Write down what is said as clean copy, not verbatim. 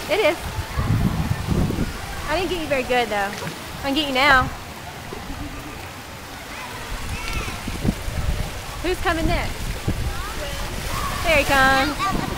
It is. I didn't get you very good though. I can get you now. Who's coming next? There he comes.